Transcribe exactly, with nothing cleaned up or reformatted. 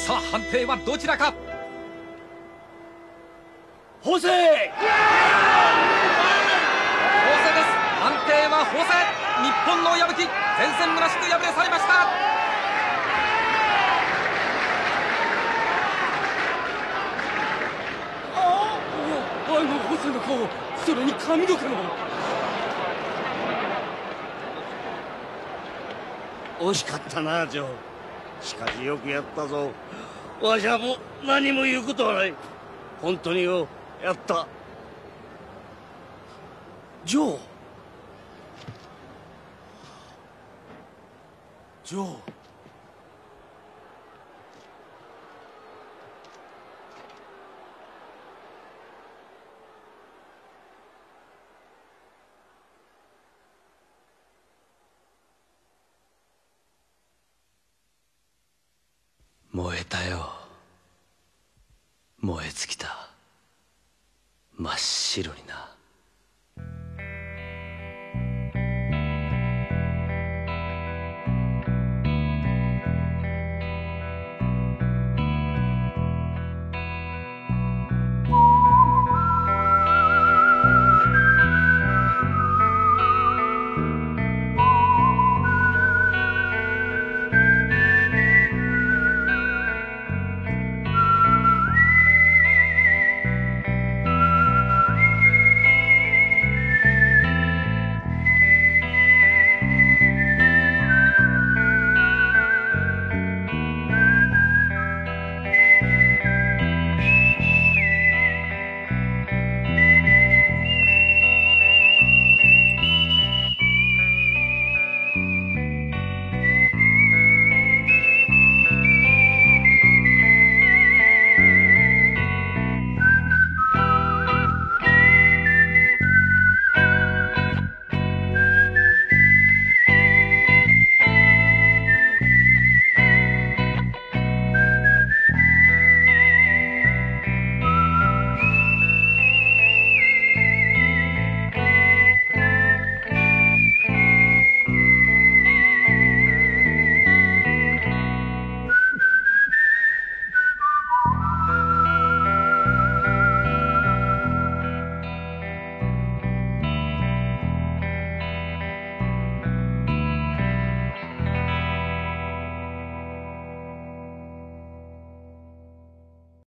さあ判定はどちらか。 ホセ。 ホセです。判定はホセ。日本の矢吹、前線むなしく敗れ去りました。 ああのホセの顔、それに髪の毛も。惜しかったなジョー。しかしよくやったぞ。わしはもう何も言うことはない。本当によ、やった。ジョー。ジョー。 燃えたよ。燃え尽きた。真っ白に